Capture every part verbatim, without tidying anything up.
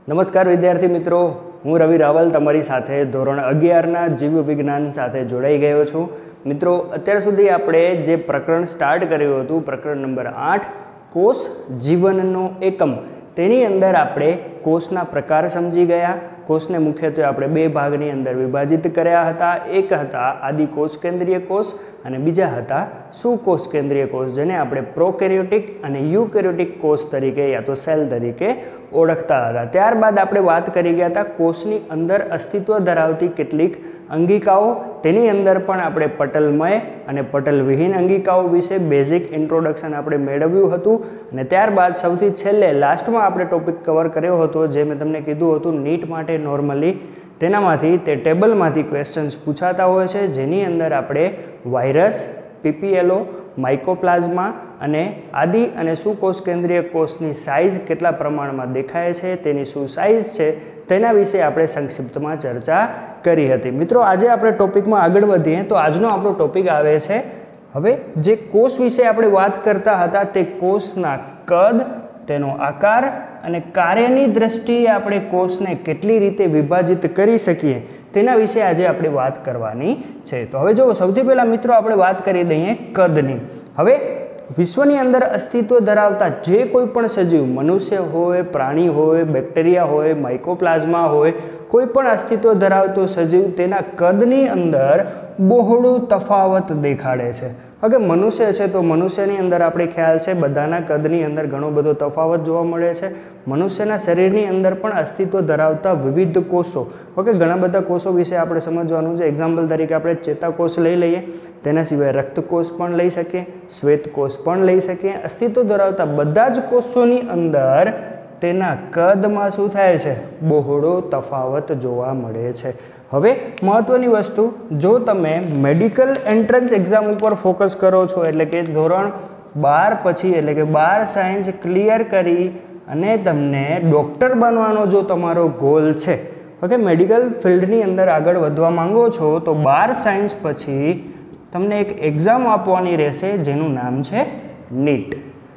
નમસ્કાર વિદ્યાર્થી મિત્રો, હું રવિ રાવલ તમારી સાથે ધોરણ અગિયારના જીવ વિજ્ઞાન સાથે જોડાઈ ગયો છું. મિત્રો, અત્યાર સુધી આપણે જે પ્રકરણ સ્ટાર્ટ કર્યું હતું, પ્રકરણ નંબર આઠ, કોષ જીવનનો એકમ, તેની અંદર આપણે કોષના પ્રકાર સમજી ગયા. કોષને મુખ્યત્વે આપણે બે ભાગની અંદર વિભાજિત કર્યા હતા. એક હતા આદિ કોષ કેન્દ્રીય કોષ અને બીજા હતા સુકોષ કેન્દ્રીય કોષ, જેને આપણે પ્રોકેરિયોટિક અને યુકેરિયોટિક કોષ તરીકે યા તો સેલ તરીકે ઓળખતા હતા. ત્યારબાદ આપણે વાત કરી ગયા હતા કોષની અંદર અસ્તિત્વ ધરાવતી કેટલીક અંગિકાઓ, તેની અંદર પણ આપણે પટલમય અને પટલવિહીન અંગિકાઓ વિશે બેઝિક ઇન્ટ્રોડક્શન આપણે મેળવ્યું હતું. અને ત્યારબાદ સૌથી છેલ્લે લાસ્ટમાં આપણે ટોપિક કવર કર્યો હતો, જે મેં તમને કીધું હતું નીટ માટે નોર્મલી તેનામાંથી તે ટેબલમાંથી ક્વેશ્ચન્સ પૂછાતા હોય છે, જેની અંદર આપણે વાયરસ, પીપીએલઓ, માઇકોપ્લાઝમા અને આદિ અને સુકોષ કેન્દ્રીય કોષની સાઇઝ કેટલા પ્રમાણમાં દેખાય છે, તેની શું સાઇઝ છે, તેના વિશે આપણે સંક્ષિપ્તમાં ચર્ચા કરી હતી. મિત્રો, આજે આપણે ટોપિકમાં આગળ વધીએ તો આજનો આપણો ટોપિક આવે છે, હવે જે કોષ વિશે આપણે વાત કરતા હતા તે કોષના કદ, તેનો આકાર અને કાર્યની દ્રષ્ટિએ આપણે કોષને કેટલી રીતે વિભાજિત કરી શકીએ તેના વિશે આજે આપણે વાત કરવાની છે. તો હવે જો સૌથી પહેલાં મિત્રો આપણે વાત કરી દઈએ કદની. હવે વિશ્વની અંદર અસ્તિત્વ ધરાવતા જે કોઈ પણ સજીવ, મનુષ્ય હોય, પ્રાણી હોય, બેક્ટેરિયા હોય, માઇકોપ્લાઝમા હોય, કોઈ પણ અસ્તિત્વ ધરાવતો સજીવ તેના કદની અંદર બહોળું તફાવત દેખાડે છે. હવે મનુષ્ય છે તો મનુષ્યની અંદર આપણે ખ્યાલ છે બધાના કદની અંદર ઘણો બધો તફાવત જોવા મળે છે. મનુષ્યના શરીરની અંદર પણ અસ્તિત્વ ધરાવતા વિવિધ કોષો, ઓકે, ઘણા બધા કોષો વિશે આપણે સમજવાનું છે. એક્ઝામ્પલ તરીકે આપણે ચેતાકોષ લઈ લઈએ, તેના સિવાય રક્તકોષ પણ લઈ શકીએ, શ્વેતકોષ પણ લઈ શકીએ. અસ્તિત્વ ધરાવતા બધા જ કોષોની અંદર તેના કદમાં શું થાય છે? બહોળો તફાવત જોવા મળે છે. હવે મહત્ત્વની વસ્તુ, જો તમે મેડિકલ એન્ટ્રન્સ એક્ઝામ ઉપર ફોકસ કરો છો, એટલે કે ધોરણ બાર પછી, એટલે કે બાર સાયન્સ ક્લિયર કરી અને તમને ડૉક્ટર બનવાનો જો તમારો ગોલ છે, ઓકે, મેડિકલ ફિલ્ડની અંદર આગળ વધવા માંગો છો, તો બાર સાયન્સ પછી તમને એક એક્ઝામ આપવાની રહેશે જેનું નામ છે નીટ.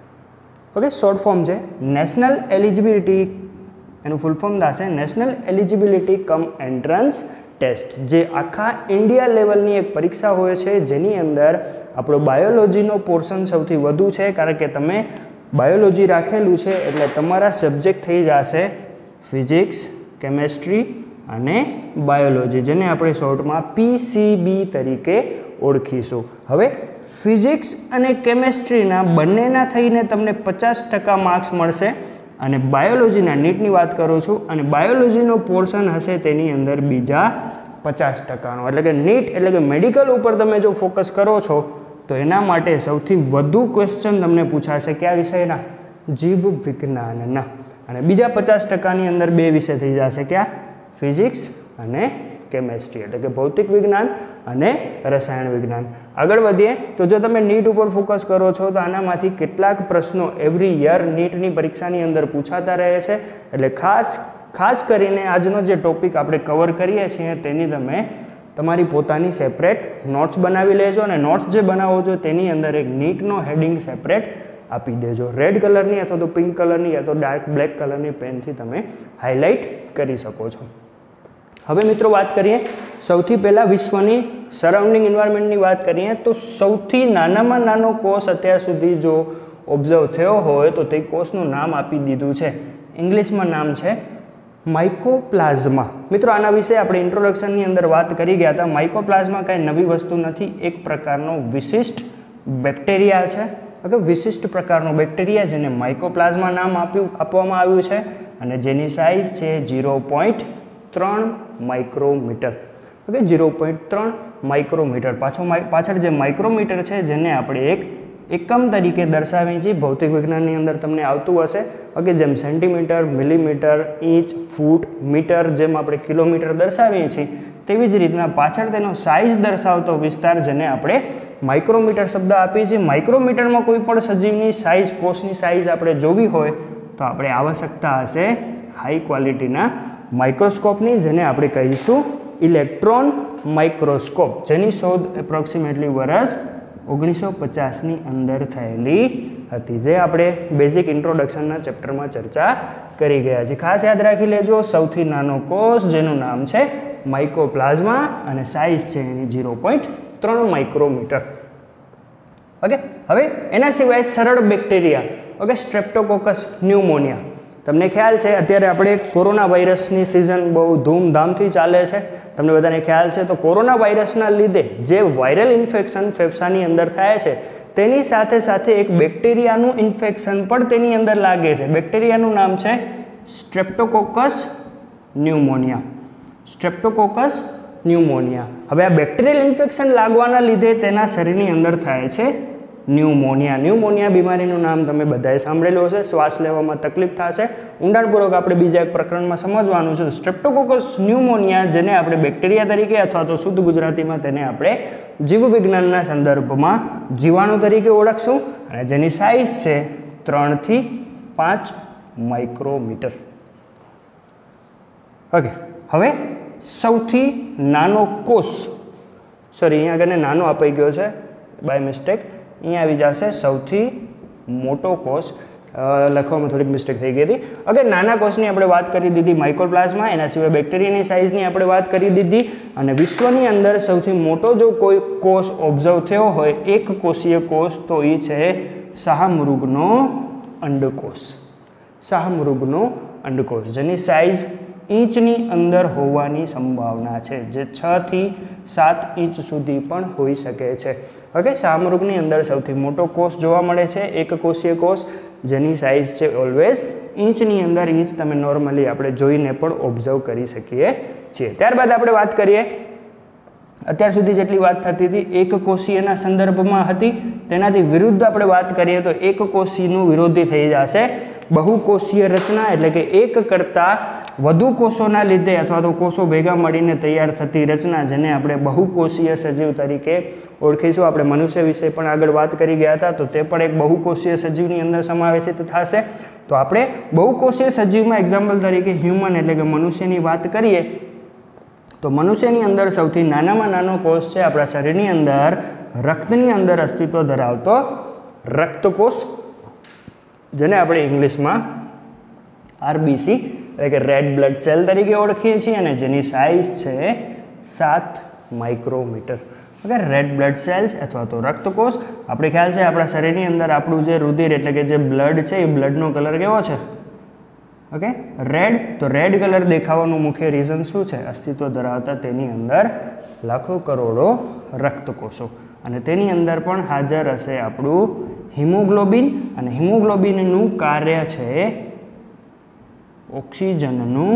ઓકે, શોર્ટ ફોર્મ છે નેશનલ એલિજિબિલિટી, એનું ફૂલ ફોર્મ થશે national eligibility cum entrance test, જે આખા ઇન્ડિયા લેવલની એક પરીક્ષા હોય છે, જેની અંદર આપણો બાયોલોજીનો પોર્શન સૌથી વધુ છે, કારણ કે તમે બાયોલોજી રાખેલું છે એટલે તમારા સબ્જેક્ટ થઈ જશે ફિઝિક્સ, કેમેસ્ટ્રી અને બાયોલોજી, જેને આપણે શોર્ટમાં પીસીબી તરીકે ઓળખીશું. હવે ફિઝિક્સ અને કેમેસ્ટ્રીના બંનેના થઈને તમને પચાસ ટકા માર્ક્સ મળશે. અને બાયોલોજીના, નીટની વાત કરું છું, અને બાયોલોજીનો પોર્શન હશે તેની અંદર બીજા પચાસ ટકાનો. એટલે કે નીટ એટલે કે મેડિકલ ઉપર તમે જો ફોકસ કરો છો તો એના માટે સૌથી વધુ ક્વેશ્ચન તમને પૂછાશે કયા વિષયના? જીવ વિજ્ઞાનના. અને બીજા પચાસ ટકાની અંદર બે વિષય થઈ જશે, ક્યાં? ફિઝિક્સ અને કેમેસ્ટ્રી, એટલે કે ભૌતિક વિજ્ઞાન અને રસાયણ વિજ્ઞાન. આગળ વધીએ તો જો તમે નીટ ઉપર ફોકસ કરો છો તો આનામાંથી કેટલાક પ્રશ્નો એવરી યર નીટની પરીક્ષાની અંદર પૂછાતા રહે છે. એટલે ખાસ ખાસ કરીને આજનો જે ટોપિક આપણે કવર કરીએ છીએ તેની તમે તમારી પોતાની સેપરેટ નોટ્સ બનાવી લેજો, અને નોટ્સ જે બનાવો છો તેની અંદર એક નીટનો હેડિંગ સેપરેટ આપી દેજો. રેડ કલરની અથવા તો પિંક કલરની અથવા તો ડાર્ક બ્લેક કલરની પેનથી તમે હાઇલાઇટ કરી શકો છો. હવે મિત્રો વાત કરીએ સૌથી પહેલાં વિશ્વની સરાઉન્ડિંગ એન્વાયરમેન્ટની વાત કરીએ તો સૌથી નાનામાં નાનો કોષ અત્યાર સુધી જો ઓબ્ઝર્વ થયો હોય તો તે કોષનું નામ આપી દીધું છે, ઇંગ્લિશમાં નામ છે માઇકોપ્લાઝમા. મિત્રો, આના વિશે આપણે ઇન્ટ્રોડક્શનની અંદર વાત કરી ગયા હતા. માઇકોપ્લાઝમા કાંઈ નવી વસ્તુ નથી, એક પ્રકારનો વિશિષ્ટ બેક્ટેરિયા છે, ઓકે, વિશિષ્ટ પ્રકારનો બેક્ટેરિયા જેને માઇકોપ્લાઝમા નામ આપ્યું આપવામાં આવ્યું છે, અને જેની સાઇઝ છે ઝીરો પોઈન્ટ ત્રણ માઇક્રોમીટર. ઓકે, ઝીરો પોઈન્ટ ત્રણ માઇક્રોમીટર. પાછો પાછળ જે માઇક્રોમીટર છે જેને આપણે એક એકમ તરીકે દર્શાવીએ છીએ. ભૌતિક વિજ્ઞાનની અંદર તમને આવતું હશે, ઓકે, જેમ centimetre, millimetre, inch, foot, metre, જેમ આપણે કિલોમીટર દર્શાવીએ છીએ, તેવી જ રીતના પાછળ તેનો સાઇઝ દર્શાવતો વિસ્તાર જેને આપણે માઇક્રોમીટર શબ્દ આપીએ છીએ. માઇક્રોમીટરમાં કોઈ પણ સજીવની સાઇઝ, કોષની સાઇઝ આપણે જોવી હોય તો આપણે આવશ્યકતા હશે હાઈ ક્વોલિટીના માઇક્રોસ્કોપની, જેને આપણે કહીશું ઇલેક્ટ્રોન માઇક્રોસ્કોપ, જેની શોધ એપ્રોક્સિમેટલી વર્ષ ઓગણીસો પચાસની અંદર થયેલી હતી, જે આપણે બેઝિક ઇન્ટ્રોડક્શનના ચેપ્ટરમાં ચર્ચા કરી ગયા છીએ. ખાસ યાદ રાખી લેજો, સૌથી નાનો કોષ જેનું નામ છે માઇકોપ્લાઝ્મા અને સાઇઝ છે એની ઝીરો પોઈન્ટ ત્રણ માઇક્રોમીટર. ઓકે, હવે એના સિવાય સરળ બેક્ટેરિયા, ઓકે, સ્ટ્રેપ્ટોકોકસ ન્યુમોનિયા. તમને ખ્યાલ છે અત્યારે આપણે કોરોના વાયરસની સિઝન બહુ ધૂમધામથી ચાલે છે, તમને બધાને ખ્યાલ છે. તો કોરોના વાયરસના લીધે જે વાયરલ ઇન્ફેક્શન ફેફસાની અંદર થાય છે તેની સાથે સાથે એક બેક્ટેરિયાનું ઇન્ફેક્શન પણ તેની અંદર લાગે છે. બેક્ટેરિયાનું નામ છે સ્ટ્રેપ્ટોકોકસ ન્યુમોનિયા. સ્ટ્રેપ્ટોકોકસ ન્યુમોનિયા. હવે આ બેક્ટેરિયલ ઇન્ફેક્શન લાગવાના લીધે તેના શરીરની અંદર થાય છે ન્યુમોનિયા. ન્યુમોનિયા બીમારીનું નામ તમે બધાએ સાંભળેલું હશે. શ્વાસ લેવામાં તકલીફ થશે. ઊંડાણપૂર્વક આપણે બીજા એક પ્રકરણમાં સમજવાનું છે. સ્ટ્રેપ્ટોકોકસ ન્યુમોનિયા, જેને આપણે બેક્ટેરિયા તરીકે અથવા તો શુદ્ધ ગુજરાતીમાં તેને આપણે જીવવિજ્ઞાનના સંદર્ભમાં જીવાણુ તરીકે ઓળખશું, અને જેની સાઇઝ છે ત્રણથી પાંચ માઇક્રોમીટર. ઓકે, હવે સૌથી નાનો કોષ, સોરી અહીંયા આગળ નાનો અપાઈ ગયો છે બાય મિસ્ટેક, અહીંયા આવી જશે સૌથી મોટો કોષ. લખવામાં થોડીક મિસ્ટેક થઈ ગઈ હતી. ઓકે, નાના કોષની આપણે વાત કરી દીધી માઇકોપ્લાઝ્મા, એના સિવાય બેક્ટેરિયાની સાઇઝની આપણે વાત કરી દીધી, અને વિશ્વની અંદર સૌથી મોટો જો કોઈ કોષ ઓબ્ઝર્વ થયો હોય એક કોષીય કોષ તો એ છે શાહમૃગનો અંડકોષ. શાહમૃગનો અંડકોષ જેની સાઇઝ ઇંચની અંદર હોવાની સંભાવના છે, જે છ થી સાત ઇંચ સુધી પણ હોઈ શકે છે. ઓકે, શાહમૃગની અંદર સૌથી મોટો કોષ જોવા મળે છે એક કોષીય કોષ, જેની સાઇઝ છે ઓલવેઝ ઇંચની અંદર. ઇંચ તમે નોર્મલી આપણે જોઈને પણ ઓબ્ઝર્વ કરી શકીએ છીએ. ત્યારબાદ આપણે વાત કરીએ, અત્યાર સુધી જેટલી વાત થતી હતી એક કોષીયના સંદર્ભમાં હતી, તેનાથી વિરુદ્ધ આપણે વાત કરીએ તો એક કોષીયનું વિરોધી થઈ જશે બહુકોષીય રચના, એટલે કે એક કરતાં વધુ કોષોના લીધે અથવા તો કોષો ભેગા મળીને તૈયાર થતી રચના, જેને આપણે બહુકોષીય સજીવ તરીકે ઓળખીશું. આપણે મનુષ્ય વિશે પણ આગળ વાત કરી ગયા હતા, તો તે પણ એક બહુકોષીય સજીવની અંદર સમાવેશિત થશે. તો આપણે બહુકોષીય સજીવમાં એક્ઝામ્પલ તરીકે હ્યુમન એટલે કે મનુષ્યની વાત કરીએ તો મનુષ્યની અંદર સૌથી નાનામાં નાનો કોષ છે આપણા શરીરની અંદર રક્તની અંદર અસ્તિત્વ ધરાવતો રક્તકોષ, જેને આપણે ઇંગ્લિશમાં આરબીસી એટલે કે રેડ બ્લડ સેલ તરીકે ઓળખીએ છીએ, અને જેની સાઇઝ છે સાત micrometre. Okay, red blood cells અથવા તો રક્તકોષ. આપણે ખ્યાલ છે આપણા શરીરની અંદર આપણું જે રુધિર એટલે કે જે બ્લડ છે એ બ્લડનો કલર કેવો છે? Okay, red. તો રેડ કલર દેખાવાનું મુખ્ય રીઝન શું છે? અસ્તિત્વ ધરાવતા તેની અંદર લાખો કરોડો રક્તકોષો, અને તેની અંદર પણ હાજર હશે આપણું હિમોગ્લોબિન, અને હિમોગ્લોબિનનું કાર્ય છે ઓક્સિજનનું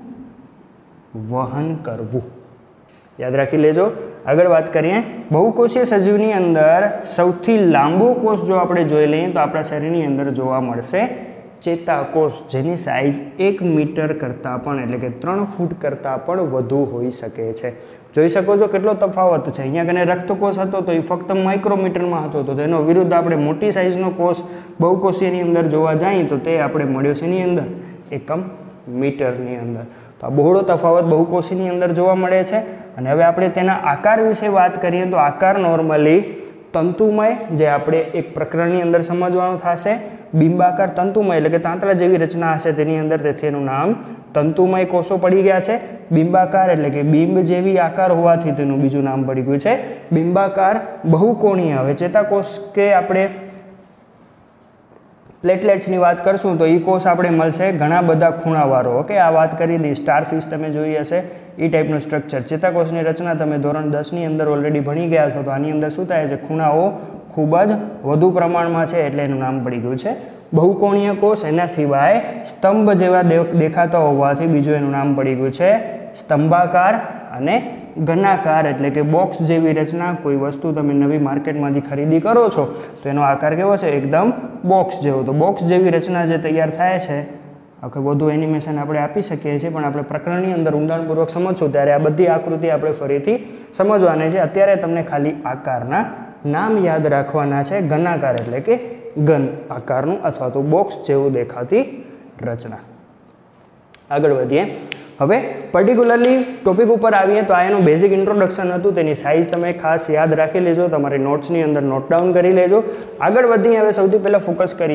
વહન કરવું. યાદ રાખી લેજો. આગળ વાત કરીએ, બહુકોષીય સજીવની અંદર સૌથી લાંબો કોષ જો આપણે જોઈ લઈએ તો આપણા શરીરની અંદર જોવા મળશે ચેતાકોષ, જેની સાઇઝ એક મીટર કરતાં પણ એટલે કે ત્રણ ફૂટ કરતાં પણ વધુ હોઈ શકે છે. જોઈ શકો છો કેટલો તફાવત છે. અહીંયા કને રક્તકોષ હતો તો એ ફક્ત માઇક્રોમીટરમાં હતો, તો તેનો વિરુદ્ધ આપણે મોટી સાઇઝનો કોષ બહુકોષીયની અંદર જોવા જઈએ તો તે આપણે મળ્યો છે એની અંદર એકમ મીટરની અંદર. તો આ બહોળો તફાવત બહુકોષીની અંદર જોવા મળે છે. અને હવે આપણે તેના આકાર વિશે વાત કરીએ તો આકાર નોર્મલી તંતુમય, જે આપણે એક પ્રકરણની અંદર સમજવાનું થશે. બિંબાકાર તંતુમય એટલે કે તાંતણા જેવી રચના હશે તેની અંદર, તેથી એનું નામ તંતુમય કોષો પડી ગયા છે. બિંબાકાર એટલે કે બિંબ જેવી આકાર હોવાથી તેનું બીજું નામ પડી ગયું છે બિંબાકાર. બહુકોણીય, હવે ચેતાકોષ કે આપણે પ્લેટલેટ્સની વાત કરશું તો એ કોષ આપણે મળશે ઘણા બધા ખૂણાવાળો. ઓકે, આ વાત કરી દી. સ્ટારફિશ તમે જોઈ હશે એ ટાઈપનું સ્ટ્રક્ચર. ચેતાકોષની રચના તમે ધોરણ દસની અંદર ઓલરેડી ભણી ગયા છો, તો આની અંદર શું થાય છે? ખૂણાઓ ખૂબ જ વધુ પ્રમાણમાં છે, એટલે એનું નામ પડી ગયું છે બહુકોણીય કોષ. એના સિવાય સ્તંભ જેવા દેખાતા હોવાથી બીજું એનું નામ પડી ગયું છે સ્તંભાકાર. અને ઘનાકાર એટલે કે બોક્સ જેવી રચના. કોઈ વસ્તુ તમે નવી માર્કેટમાંથી ખરીદી કરો છો તો એનો આકાર કેવો છે? એકદમ બોક્સ જેવો. તો બોક્સ જેવી રચના જે તૈયાર થાય છે, આખે વધુ એનિમેશન આપણે આપી શકીએ છીએ, પણ આપણે પ્રકરણની અંદર ઊંડાણપૂર્વક સમજશું ત્યારે આ બધી આકૃતિ આપણે ફરીથી સમજવાની છે. અત્યારે તમને ખાલી આકારના નામ યાદ રાખવાના છે. ઘનાકાર એટલે કે ઘન આકારનું અથવા તો બોક્સ જેવું દેખાતી રચના. આગળ વધીએ. હવે પર્ટિક્યુલરલી ટોપિક ઉપર આવીએ તો આ એનું બેઝિક ઇન્ટ્રોડક્શન હતું. તેની સાઇઝ તમે ખાસ યાદ રાખી લેજો, તમારી નોટ્સની અંદર નોટ ડાઉન કરી લેજો. આગળ વધીએ. હવે સૌથી પહેલાં ફોકસ કરીએ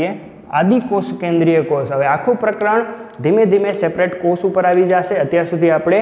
આદિકોષ કેન્દ્રીય કોષ. હવે આખું પ્રકરણ ધીમે ધીમે સેપરેટ કોષ ઉપર આવી જશે. અત્યાર સુધી આપણે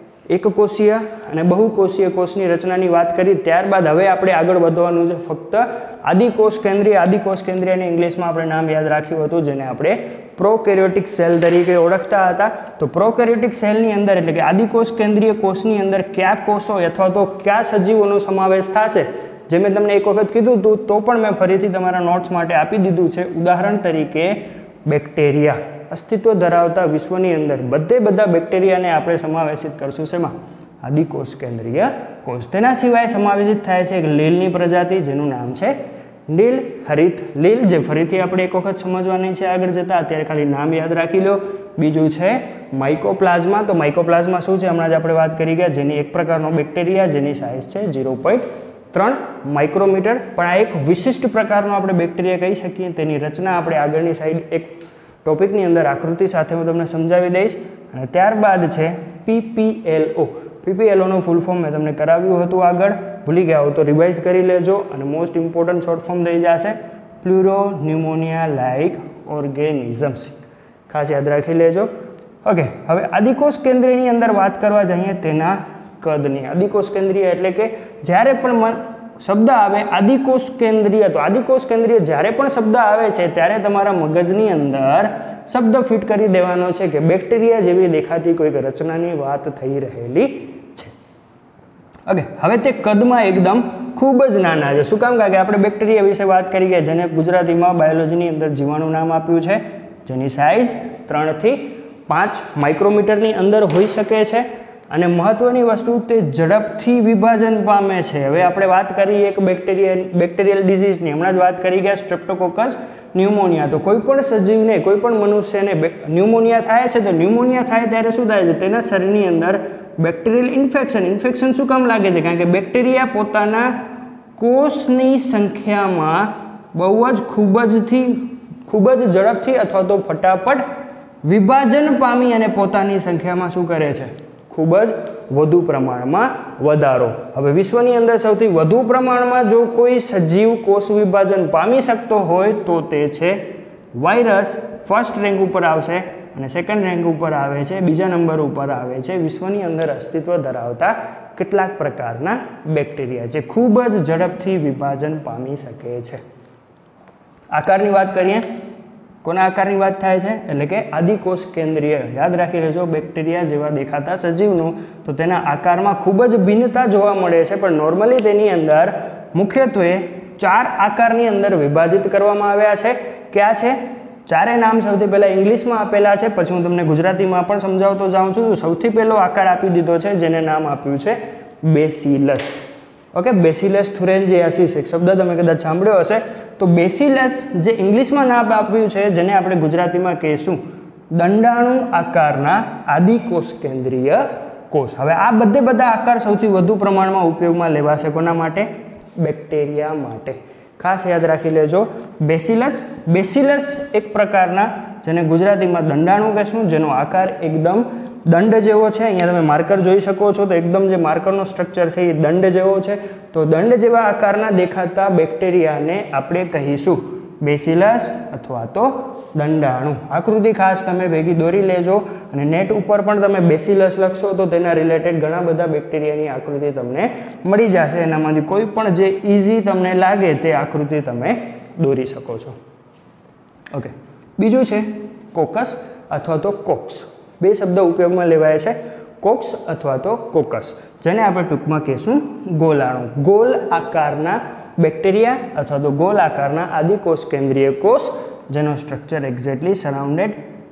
એકકોષીય અને બહુકોષીય કોષની રચનાની વાત કરી. ત્યારબાદ હવે આપણે આગળ વધવાનું છે ફક્ત આદિકોષ કેન્દ્રીય. આદિકોષ કેન્દ્રીયને ઇંગ્લિશમાં આપણે નામ યાદ રાખ્યું હતું, જેને આપણે પ્રોકેરિયોટિક સેલ તરીકે ઓળખતા હતા. તો પ્રોકેરિયોટિક સેલની અંદર એટલે કે આદિકોષ કેન્દ્રીય કોષની અંદર કયા કોષો અથવા તો કયા સજીવોનો સમાવેશ થશે, જે મેં તમને એક વખત કીધું હતું તો પણ મેં ફરીથી તમારા નોટ્સ માટે આપી દીધું છે. ઉદાહરણ તરીકે બેક્ટેરિયા. અસ્તિત્વ ધરાવતા વિશ્વની અંદર બધે બધા બેક્ટેરિયાને આપણે સમાવેશિત કરશું શેમાં? આદિકોષ કેન્દ્રીય કોષ. તેના સિવાય સમાવેશિત થાય છે એક લીલની પ્રજાતિ, જેનું નામ છે નીલ હરિત લીલ, જે ફરીથી આપણે એક વખત સમજવાની છે આગળ જતા. અત્યારે ખાલી નામ યાદ રાખી લો. બીજું છે માઇકોપ્લાઝમા. તો માઇકોપ્લાઝમા શું છે? હમણાં જ આપણે વાત કરી ગયા, જેની એક પ્રકારનો બેક્ટેરિયા જેની સાઇઝ છે ઝીરો પોઈન્ટ ત્રણ માઇક્રોમીટર. પણ આ એક વિશિષ્ટ પ્રકારનો આપણે બેક્ટેરિયા કહી શકીએ. તેની રચના આપણે આગળની સાઈડ એક ટોપિકની અંદર આકૃતિ સાથે હું તમને સમજાવી દઈશ. અને ત્યારબાદ છે પીપીએલઓ. પીપીએલઓનું ફૂલ ફોર્મ મેં તમને કરાવ્યું હતું આગળ, ભૂલી ગયા હો તો રિવાઇઝ કરી લેજો. અને મોસ્ટ ઇમ્પોર્ટન્ટ શોર્ટ ફોર્મ થઈ જશે પ્લુરો ન્યુમોનિયા લાઇક ઓર્ગેનિઝમ્સ. ખાસ યાદ રાખી લેજો. ઓકે, હવે આદિકોષ કેન્દ્રીયની અંદર વાત કરવા જઈએ તેના કદની. આદિકોષ કેન્દ્રીય એટલે કે જ્યારે પણ શબ્દ આવે આદિકોષ કેન્દ્રીય, તો આદિકોષ કેન્દ્રીય જ્યારે પણ શબ્દ આવે છે ત્યારે તમારા મગજની અંદર શબ્દ ફિટ કરી દેવાનો છે કે બેક્ટેરિયા જેવી દેખાતી કોઈક રચનાની વાત થઈ રહેલી છે. ઓકે, હવે તે કદમાં એકદમ ખૂબ જ નાના છે. શું કામ? કારણ કે આપણે બેક્ટેરિયા વિશે વાત કરી ગયા, જેને ગુજરાતીમાં બાયોલોજીની અંદર જીવાણુ નામ આપ્યું છે, જેની સાઇઝ ત્રણથી પાંચ માઇક્રોમીટરની અંદર હોઈ શકે છે. અને મહત્વની વસ્તુ, તે ઝડપથી વિભાજન પામે છે. હવે આપણે વાત કરી એક બેક્ટેરિયા બેક્ટેરિયલ ડિઝીઝની, હમણાં જ વાત કરી ગયા સ્ટ્રેપ્ટોકોકસ ન્યુમોનિયા. તો કોઈ પણ સજીવને, કોઈ પણ મનુષ્યને ન્યુમોનિયા થાય છે, તો ન્યુમોનિયા થાય ત્યારે શું થાય છે? તેના શરીરની અંદર બેક્ટેરિયલ ઇન્ફેક્શન. ઇન્ફેક્શન શું કામ લાગે છે? કારણ કે બેક્ટેરિયા પોતાના કોષની સંખ્યામાં બહુ જ ખૂબ જથી ખૂબ જ ઝડપથી અથવા તો ફટાફટ વિભાજન પામી અને પોતાની સંખ્યામાં શું કરે છે? ખૂબ જ વધુ પ્રમાણમાં વધારો. હવે વિશ્વની અંદર સૌથી વધુ પ્રમાણમાં જો કોઈ સજીવ કોષ વિભાજન પામી શકતો હોય તો તે છે વાયરસ. ફર્સ્ટ રેન્ક ઉપર આવશે અને સેકન્ડ રેન્ક ઉપર આવે છે, બીજા નંબર ઉપર આવે છે વિશ્વની અંદર અસ્તિત્વ ધરાવતા કેટલાક પ્રકારના બેક્ટેરિયા, જે ખૂબ જ ઝડપથી વિભાજન પામી શકે છે. આકારની વાત કરીએ, કોના આકારની વાત થાય છે? એટલે કે આદિકોષ કેન્દ્રીય. યાદ રાખી લેજો, બેક્ટેરિયા જેવા દેખાતા સજીવનું તો તેના આકારમાં ખૂબ જ ભિન્નતા જોવા મળે છે. પણ નોર્મલી તેની અંદર મુખ્યત્વે ચાર આકારની અંદર વિભાજિત કરવામાં આવ્યા છે. ક્યાં છે? ચારે નામ સૌથી પહેલાં ઇંગ્લિશમાં આપેલા છે, પછી હું તમને ગુજરાતીમાં પણ સમજાવતો જાઉં છું. સૌથી પહેલો આકાર આપી દીધો છે, જેને નામ આપ્યું છે બેસિલસ. ઓકે, બેસિલસ થુરેન્જીયાસિસ એક શબ્દ તમે કદાચ સાંભળ્યો હશે. તો બેસિલસ જે ઇંગ્લિશમાં નામ આપ્યું છે, જેને આપણે ગુજરાતીમાં કહીશું દંડાણુ આકારના આદિકોષ કેન્દ્રીય કોષ. હવે આ બધે બધા આકાર સૌથી વધુ પ્રમાણમાં ઉપયોગમાં લેવાશે કોના માટે? બેક્ટેરિયા માટે. ખાસ યાદ રાખી લેજો, બેસિલસ. બેસિલસ એક પ્રકારના, જેને ગુજરાતીમાં દંડાણુ કહેશું, જેનો આકાર એકદમ દંડ જેવો છે. અહીંયા તમે માર્કર જોઈ શકો છો, તો એકદમ જે માર્કરનો સ્ટ્રક્ચર છે એ દંડ જેવો છે. તો દંડ જેવા આકારના દેખાતા બેક્ટેરિયાને આપણે કહીશું બેસિલસ અથવા તો દંડાણુ. આકૃતિ ખાસ તમે ભેગી દોરી લેજો અને નેટ ઉપર પણ તમે બેસિલસ લખશો તો તેના રિલેટેડ ઘણા બધા બેક્ટેરિયાની આકૃતિ તમને મળી જશે. એનામાંથી કોઈ પણ જે ઇઝી તમને લાગે તે આકૃતિ તમે દોરી શકો છો. ઓકે, બીજું છે કોકસ અથવા તો કોક્સ. બે શબ્દ ઉપયોગમાં લેવાય છે, કોક્સ અથવા તો કોકસ, જેને આપણે ટૂંકમાં કહીશું ગોલાણુ. ગોલ આકારના બેક્ટેરિયા અથવા તો ગોલ આકારના આદિકોષ કેન્દ્રીય કોષ, જેનો સ્ટ્રક્ચર એક્ઝેક્ટલી સરાઉન્ડેડ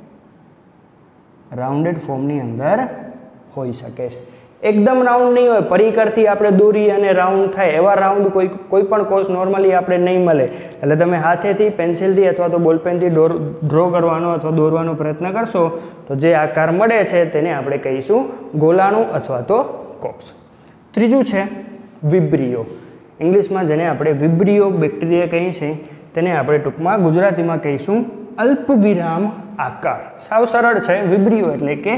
રાઉન્ડેડ ફોર્મની અંદર હોઈ શકે છે. એકદમ રાઉન્ડ નહીં હોય, પરિકરથી આપણે દોરી અને રાઉન્ડ થાય એવા રાઉન્ડ કોઈ કોઈ પણ કોષ નોર્મલી આપણે નહીં મળે. એટલે તમે હાથેથી, પેન્સિલથી અથવા તો બોલપેનથી ડ્રો કરવાનો અથવા દોરવાનો પ્રયત્ન કરશો તો જે આકાર મળે છે તેને આપણે કહીશું ગોલાણુ અથવા તો કોક્સ. ત્રીજું છે વિબ્રિયો. ઇંગ્લિશમાં જેને આપણે વિબ્રિયો બેક્ટેરિયા કહીએ છીએ, તેને આપણે ટૂંકમાં ગુજરાતીમાં કહીશું અલ્પવિરામ આકાર. સાવ સરળ છે. વિબ્રિયો એટલે કે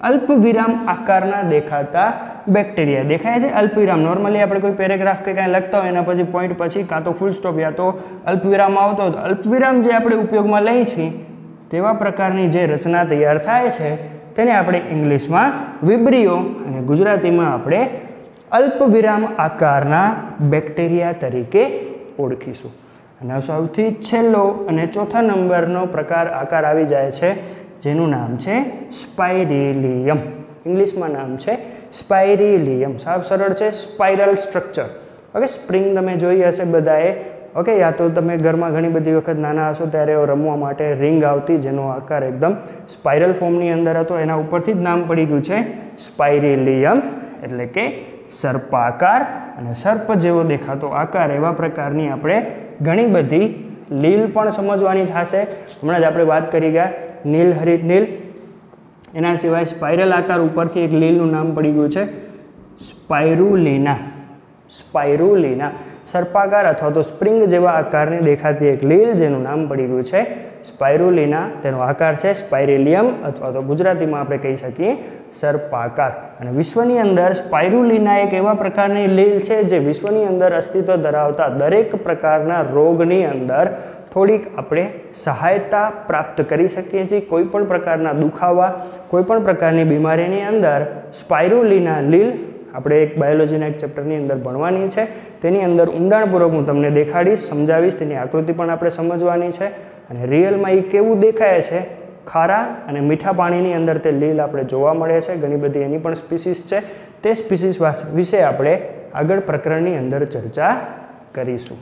અલ્પવિરામ આકારના દેખાતા બેક્ટેરિયા દેખાય છે અલ્પવિરામ નોર્મલી આપણે કોઈ પેરેગ્રાફ કે કાંઈ લખતા હોય એના પછી પોઈન્ટ પછી કાં તો ફૂલ સ્ટોપ યા તો અલ્પવિરામ આવતો હોય અલ્પવિરામ જે આપણે ઉપયોગમાં લઈએ છીએ તેવા પ્રકારની જે રચના તૈયાર થાય છે તેને આપણે ઇંગ્લિશમાં વિબ્રિયો અને ગુજરાતીમાં આપણે અલ્પવિરામ આકારના બેક્ટેરિયા તરીકે ઓળખીશું અને સૌથી છેલ્લો અને ચોથા નંબરનો પ્રકાર આકાર આવી જાય છે જેનું નામ છે સ્પાઇરેલિયમ ઇંગ્લિશમાં નામ છે સ્પાઇરેલિયમ સાવ સરળ છે સ્પાઇરલ સ્ટ્રક્ચર ઓકે સ્પ્રિંગ તમે જોઈ હશે બધાએ ઓકે યા તો તમે ઘરમાં ઘણી બધી વખત નાના હશો ત્યારે રમવા માટે રિંગ આવતી જેનો આકાર એકદમ સ્પાઇરલ ફોર્મની અંદર હતો એના ઉપરથી જ નામ પડી ગયું છે સ્પાઇરેલિયમ એટલે કે સર્પાકાર અને સર્પ જેવો દેખાતો આકાર એવા પ્રકારની આપણે ઘણી બધી લીલ પણ સમજવાની થશે હમણાં જ આપણે વાત કરી ગયા નીલ હરિત નીલ એના સિવાય સ્પાઇરલ આકાર ઉપરથી એક લીલનું નામ પડી ગયું છે સ્પાઇરુલિના સ્પાઇરુલિના સર્પાકાર અથવા તો સ્પ્રિંગ જેવા આકારની દેખાતી એક લીલ જેનું નામ પડી ગયું છે સ્પાઇરુલિના તેનો આકાર છે સ્પાઇરેલિયમ અથવા તો ગુજરાતીમાં આપણે કહી શકીએ સર્પાકાર અને વિશ્વની અંદર સ્પાઇરુલિના એક એવા પ્રકારની લીલ છે જે વિશ્વની અંદર અસ્તિત્વ ધરાવતા દરેક પ્રકારના રોગની અંદર થોડીક આપણે સહાયતા પ્રાપ્ત કરી શકીએ છીએ કોઈ પણ પ્રકારના દુખાવા કોઈ પણ પ્રકારની બીમારીની અંદર સ્પાઇરુલિના લીલ આપણે એક બાયોલોજીના એક ચેપ્ટરની અંદર ભણવાની છે તેની અંદર ઊંડાણપૂર્વક હું તમને દેખાડીશ સમજાવીશ તેની આકૃતિ પણ આપણે સમજવાની છે અને રિયલમાં એ કેવું દેખાય છે ખારા અને મીઠા પાણીની અંદર તે લીલ આપણે જોવા મળે છે ઘણી બધી એની પણ સ્પીસીસ છે તે સ્પીસીસ વિશે આપણે આગળ પ્રકરણની અંદર ચર્ચા કરીશું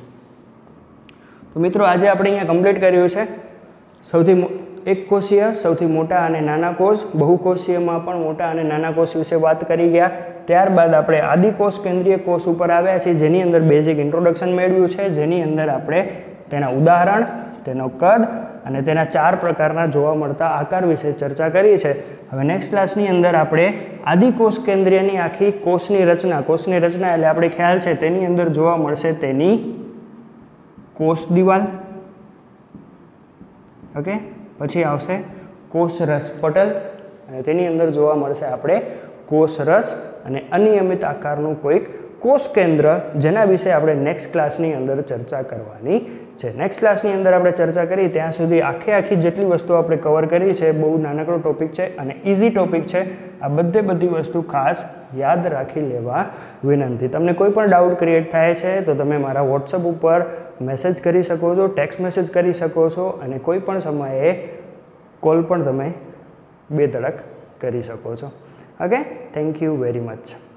તો મિત્રો આજે આપણે અહીંયા કમ્પ્લીટ કર્યું છે સૌથી એક કોષીય સૌથી મોટા અને નાના કોષ બહુકોષીયમાં પણ મોટા અને નાના કોષ વિશે વાત કરી ગયા ત્યારબાદ આપણે આદિકોષ કેન્દ્રીય કોષ ઉપર આવ્યા છીએ જેની અંદર બેઝિક ઇન્ટ્રોડક્શન મેળવ્યું છે જેની અંદર આપણે તેના ઉદાહરણ તેનો કદ અને તેના ચાર પ્રકારના જોવા મળતા આકાર વિશે ચર્ચા કરી છે હવે નેક્સ્ટ ક્લાસની અંદર આપણે આદિકોષ કેન્દ્રીયની આખી કોષની રચના કોષની રચના એટલે આપણે ખ્યાલ છે તેની અંદર જોવા મળશે તેની કોષ દિવાલ ઓકે પછી આવશે કોષરસ પટલ અને તેની અંદર જોવા મળશે આપણે કોષરસ અને અનિયમિત આકારનું કોઈક કોષ કેન્દ્ર જેના વિશે આપણે નેક્સ્ટ ક્લાસની અંદર ચર્ચા કરવાની છે નેક્સ્ટ ક્લાસની અંદર આપણે ચર્ચા કરી ત્યાં સુધી આખે આખી જેટલી વસ્તુ આપણે કવર કરી છે બહુ નાનકડો ટોપિક છે અને ઇઝી ટોપિક છે આ બધે બધી વસ્તુ ખાસ યાદ રાખી લેવા વિનંતી તમને કોઈ પણ ડાઉટ ક્રિએટ થાય છે તો તમે મારા વોટ્સઅપ ઉપર મેસેજ કરી શકો છો ટેક્સ્ટ મેસેજ કરી શકો છો અને કોઈ પણ સમયે કોલ પણ તમે બે ધડક કરી શકો છો okay thank you very much